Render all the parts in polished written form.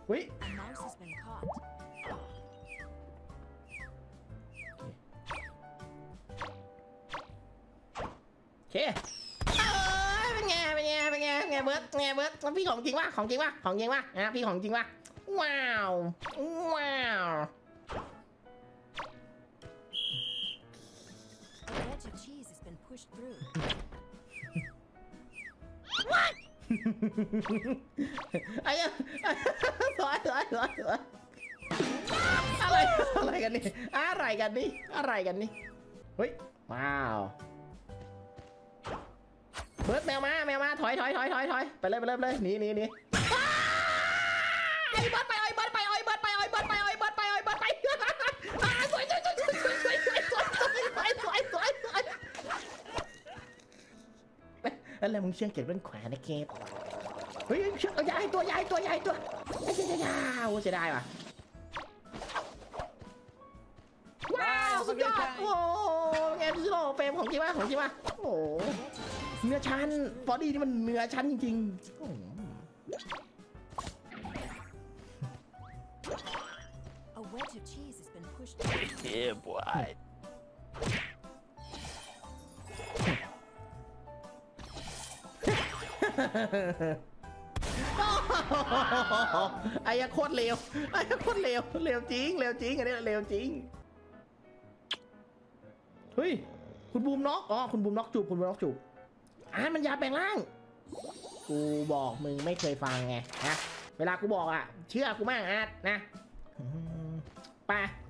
เฮ้ยโอเคเป็นไงเป็นไงเป็นไงเป็นไงเบิร์ดไงเบิร์ดพี่ของจริงวะของจริงวะของจริงวะนะพี่ของจริงวะว้าวว้าว ไอ้ยังสวยอะไรกันนี่อะไรกันนี่อะไรกันนี่เฮ้ยว้าวเบิร์ดแมวมาถอยไปเลยหนีไอ้เบิร์ดไปสวยแล้วมึงเชื่อเก็บเล่นขวานะเก็บเฮ้ยเชื่อใหญ่ตัวไอ้เจ้าโอ้เสียดายว่ะว้าวสุดยอดโอ้แงพี่โลเฟรมของจริงวะโอ้เนื้อชั้นบอดี้นี่มันเนื้อชั้นจริงๆYeah boy ไอ้ยาโคตรเลวเลวจริงอันนี้เลวจริงเฮ้ยคุณบูมน็อกคุณบูมน็อกจูบมันยาแปลงร่างกูบอกมึงไม่เคยฟังไงนะเวลากูบอกอ่ะเชื่อกูมากนะไป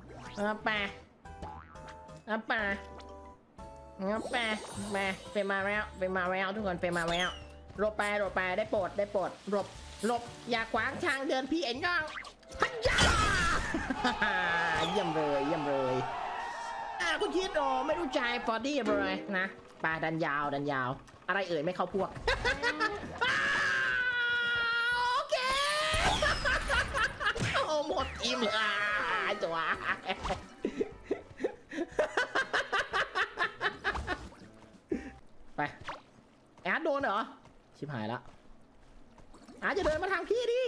เฟมาแล้วทุกคนเฟมาแล้วหลบไปได้โปรดหลบอย่าขวางทางเดินพี่เอ็นย่องฮันยาเยี่ยมเลยคุณคิดไม่รู้ใจฟอร์ดี้เลยนะปลาดันยาวอะไรเอ่ยไม่เข้าพวกโอเคโอ้หมดทีมเลยจัวไปแอดโดนเหรอชิบหายละอาจจะเดินมาทางพี่ดิ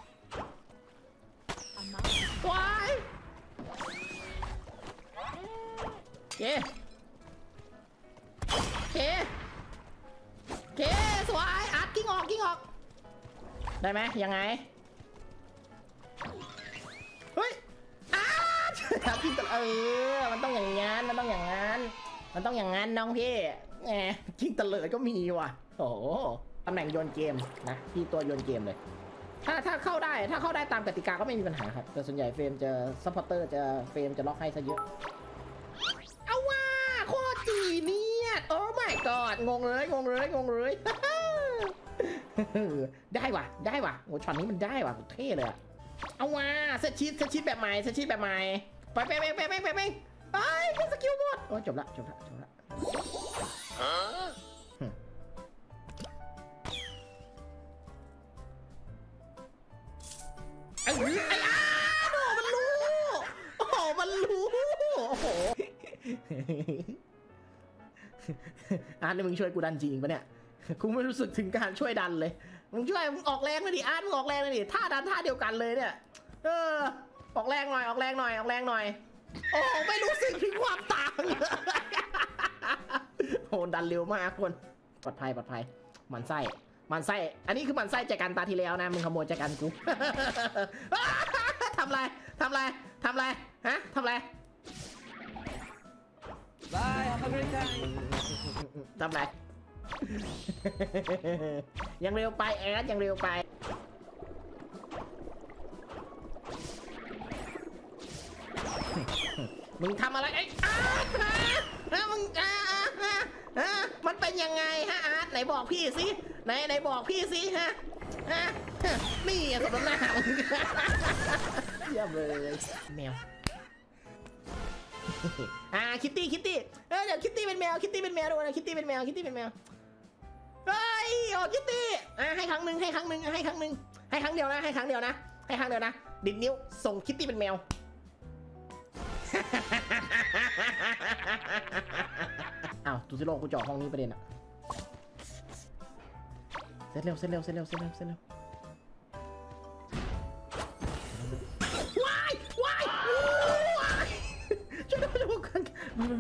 ว้ายเคสวยอาร์ตกิ้งออกได้ไหมยังไงเฮ้ยอาร์ตกิ้งมันต้องอย่างงั้นน้องพี่แหมกิ้งตะเลิดก็มีว่ะโอ้ตำแหน่งโยนเกมนะพี่ตัวโยนเกมเลยถ้าเข้าได้ตามกติกาก็ไม่มีปัญหาครับแต่ส่วนใหญ่เฟรมจะซัพพอร์เตอร์เฟรมจะล็อกให้ซะเยอะเอาว่าโคตรจีเนี่ยโอ้ my god งงเลยได้ว่ะโอ้ช็อตนี้มันได้ว่ะเท่เลยเอาว่าเซตชีตแบบใหม่ไปสกิลหมดโอ้จบละไอ้มันรู้โอ้มันรู้โอ้โหนี่มึงช่วยกูดันจริงปะเนี่ยกูไม่รู้สึกถึงการช่วยดันเลยมึงช่วยออกแรงเลยดิมึงออกแรงเลยดิท่าดันท่าเดียวกันเลยเนี่ยออกแรงหน่อยโอ้ไม่รู้สึกถึงความต่างโอ้ดันเร็วมากคนปลอดภัยมันไส้อันนี้คือมันไส้จากการตาที่แล้วนะมึงขโมยจากการกูทำไรฮะทำไรบายทำไรยังเร็วไปแอดยังเร็วไปมึงทำอะไรไอ้อาร์ตนะมึงมันเป็นยังไงฮะอาร์ตไหนบอกพี่สิไหนบอกพี่สิฮะนี่สมน้ำหน้ามึงเยี่ยมเลยแมวคิตตี้เดี๋ยวคิตตี้เป็นแมวด้วยนะคิตตี้เป็นแมวเฮ้ยโอ้คิตตี้ให้ครั้งหนึ่งให้ครั้งเดียวนะดิดนิ้วส่งคิตตี้เป็นแมวอ้าวตูซิโร่กูจ่อห้องนี้ประเด็นอะเสร็จเร็ว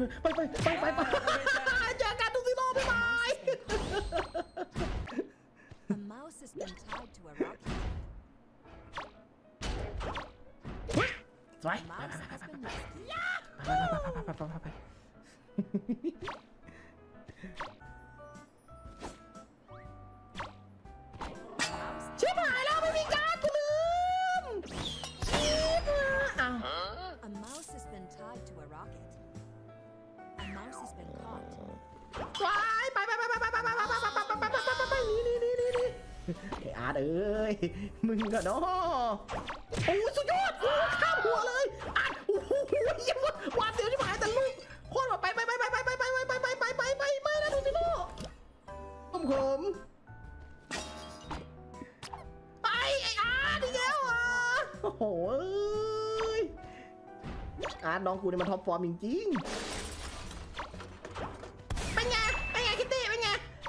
เจอกันทุกทีโร่บ๊ายบาย A mouse has been tied to a rocket. สวย A mouse has been rescued. ไปชิบหายแล้วไม่มีการกูลืมชิบอ้าว A mouse has been tied to a rocket. A mouse has been caught. นี่ไอ้อาร์ตเอ้ยมึงก็เนาะโอ้สุดยอดข้ามหัวเลยอาร์ตโอ้โหยังวาดเดียวที่หมายแต่ลูกโคตรแบบไปนะดูสิโน่ผมไอ้อาร์ตอีกแล้วอ่ะโอ้โหอาร์ตน้องกูนี่มันท็อปฟอร์มจริงๆเป็นไงคิตตี้เป็นไง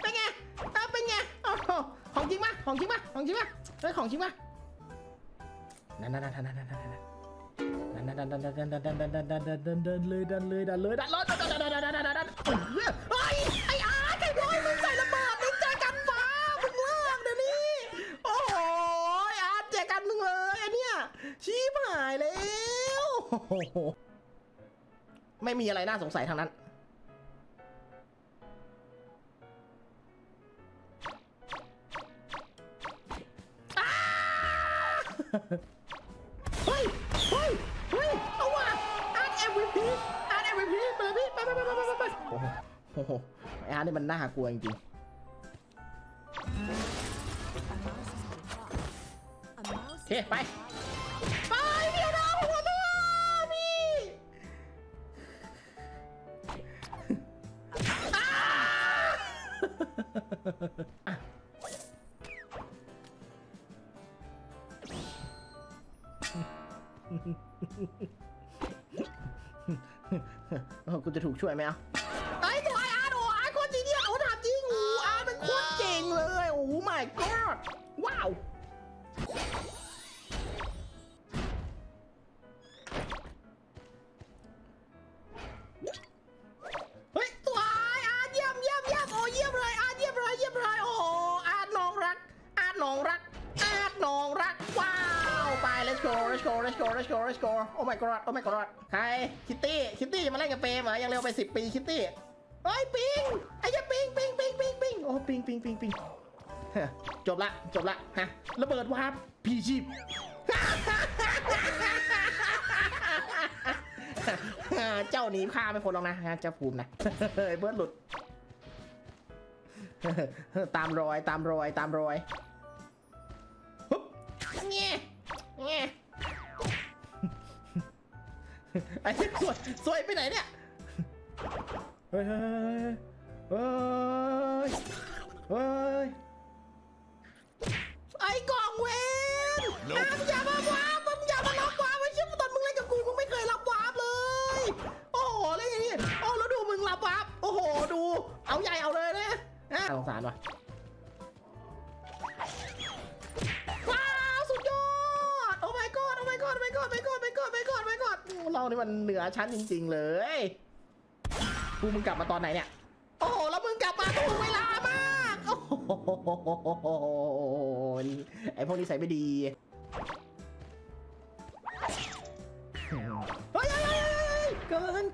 ของจริงปะเฮ้ยของจริงปะนั่นเลยเฮ้ยไอ้อาร์ตไอ้บอยมึงใส่ระเบิดมึงเจอกันฟ้ามึงเลิกเดี๋ยวนี้โอ้โหอาร์ตเจอกันมึงเลยอันเนี้ยชี้หายแล้วไม่มีอะไรน่าสงสัยทางนั้นเฮ้ยเอาว่ะอาร์ต MVP ไปเลยพี่ไปโอ้โหไอ้อาร์ตนี่มันน่ากลัวจริง A mouse has been caught. A mouse โอเคไปเดี๋ยวนะหัวตัวพี่กูจะถูกช่วยไหมอ่ะไอ้ตัวอาร์ตอาร์ตโคตรจริงเนี่ยโอ้ถามจริงอาร์ตมันโคตรเก่งเลยโอ้ my god ว้าวเฮ้ยตัวอาร์ตเยี่ยมโอ้เยี่ยมเลยอาร์ตเยี่ยมเลยโอ้อาร์ตน้องรักว้าวไป let's go oh my god ใครคิตตี้จะมาเล่นกับเฟรมเหรอยังเร็วไป10 ปีคิตตี้เฮ้ยปิงไอ้เหี้ยปิงโอ้ปิงจบละฮะระเบิดวาร์ปพีชีพเจ้าหนีฆ่าไม่พ้นหรอกนะเจ้าภูมินะเบิร์ดหลุดตามรอยเงี้ยไอ้สวยไปไหนเนี่ยเฮ้ยไอ้กล่องเวนมึงอย่ามาว้ามึงอย่ามารับว้าไอ้เชี่ยตอนมึงเล่นกับกูมึงไม่เคยรับว้าเลยโอ้โหเล่นอย่างนี้โอ้แล้วดูมึงรับว้าโอ้โหดูเอาใหญ่เอาเลยนะสงสารว่ะว้าวสุดยอดโอ้ my god เรานี่มันเหนือชั้นจริงๆเลยกูมึงกลับมาตอนไหนเนี่ยโอ้โหแล้วมึงกลับมาถูกเวลามากโอ้โหไอพวกนี้ใส่ไม่ดีเฮ้ยเกิน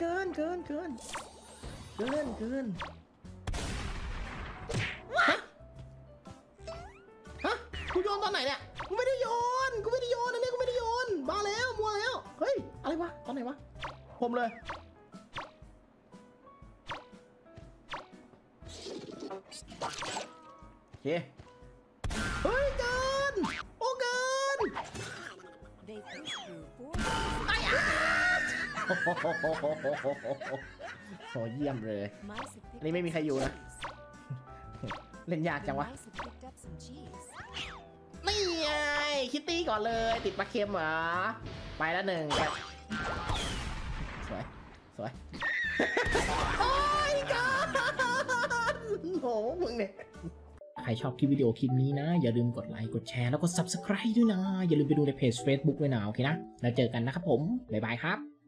ฮะกูโยนตอนไหนเนี่ยกูไม่ได้โยนอันนี้กูไม่ได้โยนบ้าแล้วมัวแล้วเฮ้ยอะไรวะตอนไหนวะผมเลยโอเคเฮ้ยเกินโอ้เกิน They pushed through 4 ไอ้อาโหเยี่ยมเลย mice have picked อันนี้ไม่มีใครอยู่นะ เล่นยาก The จังวะ mice have picked up some cheese. นี่ไงคิตตี้ก่อนเลยติดปลาเค็มเหรอไปแล้วหนึ่งไปสวยโอ้ยกันโหมึงเนี่ยใครชอบคลิปวิดีโอคลิปนี้นะอย่าลืมกดไลค์กดแชร์แล้วก็ Subscribe ด้วยนะอย่าลืมไปดูในเพจ Facebook ด้วยนะโอเคนะแล้วเจอกันนะครับผมบ๊ายบายครับ